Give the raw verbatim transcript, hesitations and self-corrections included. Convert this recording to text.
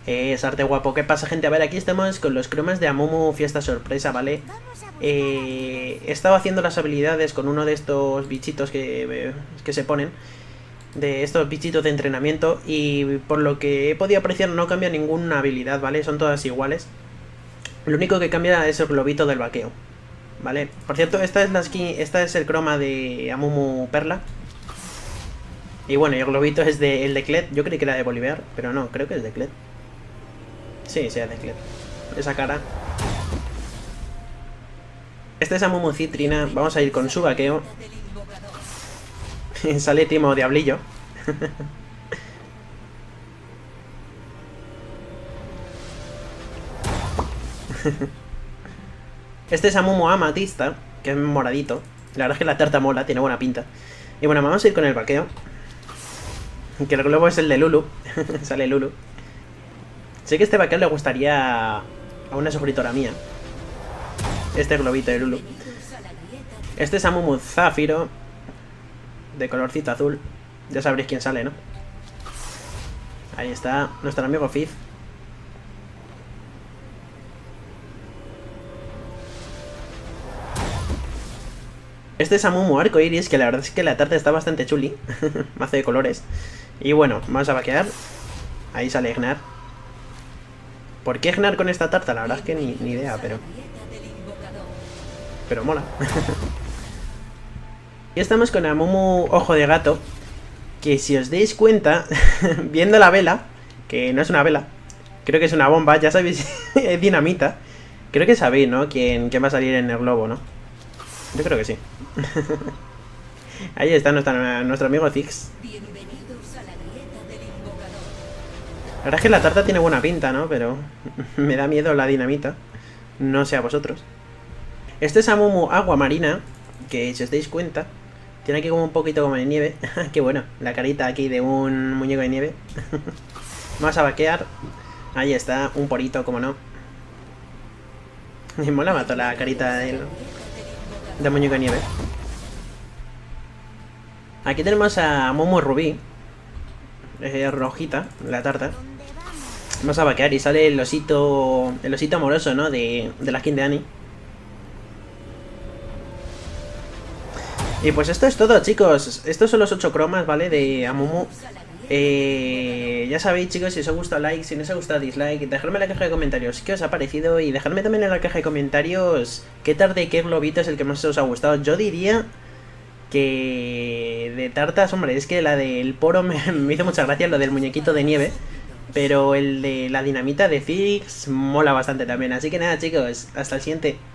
Eh, es arte guapo. ¿Qué pasa, gente? A ver, aquí estamos con los cromas de Amumu Fiesta Sorpresa, ¿vale? Eh, he estado haciendo las habilidades con uno de estos bichitos que, que se ponen. De estos bichitos de entrenamiento. Y por lo que he podido apreciar no cambia ninguna habilidad, ¿vale? Son todas iguales. Lo único que cambia es el globito del vaqueo, ¿vale? Por cierto, esta es la skin, esta es el croma de Amumu Perla. Y bueno, y el globito es de, el de Kled. Yo creí que era de Bolívar, pero no, creo que es de Kled. Sí, sí, es de Kled. Esa cara. Este es Amumu Citrina. Vamos a ir con su vaqueo. Sale Timo Diablillo. Este es Amumu Amatista, que es moradito. La verdad es que la tarta mola, tiene buena pinta. Y bueno, vamos a ir con el vaqueo. Que el globo es el de Lulu. Sale Lulu. Sé que este vaqueo le gustaría a una suscriptora mía. Este globito de Lulu. Este es Amumu Zafiro, de colorcito azul. Ya sabréis quién sale, ¿no? Ahí está nuestro amigo Fizz. Este es Amumu Arcoiris, que la verdad es que la tarta está bastante chuli. Mazo de colores. Y bueno, vamos a vaquear. Ahí sale Gnar. ¿Por qué Gnar con esta tarta? La verdad es que ni, ni idea, pero... Pero mola. Y estamos con Amumu Ojo de Gato. Que si os dais cuenta, viendo la vela, que no es una vela, creo que es una bomba, ya sabéis, es dinamita. Creo que sabéis, ¿no? Quién, quién va a salir en el globo, ¿no? Yo creo que sí. Ahí está nuestra, nuestro amigo Ziggs. La verdad es que la tarta tiene buena pinta, ¿no? Pero me da miedo la dinamita. No sé a vosotros. Este es Amumu Agua Marina, que si os dais cuenta, tiene aquí como un poquito como de nieve. Qué bueno, la carita aquí de un muñeco de nieve. Vamos a vaquear. Ahí está, un porito, como no. Me mola mato la carita del, del muñeco de nieve. Aquí tenemos a Amumu Rubí. Es rojita, la tarta. Vamos a vaquear y sale el osito. El osito amoroso, ¿no? De, de la skin de Annie. Y pues esto es todo, chicos. Estos son los ocho cromas, ¿vale? De Amumu. Eh, ya sabéis, chicos, si os ha gustado like, si no os ha gustado dislike, dejadme en la caja de comentarios qué os ha parecido. Y dejadme también en la caja de comentarios qué tarde, qué globito es el que más os ha gustado. Yo diría que de tartas, hombre, es que la del poro me, me hizo mucha gracia, lo del muñequito de nieve. Pero el de la dinamita de Ziggs mola bastante también. Así que nada, chicos, hasta el siguiente.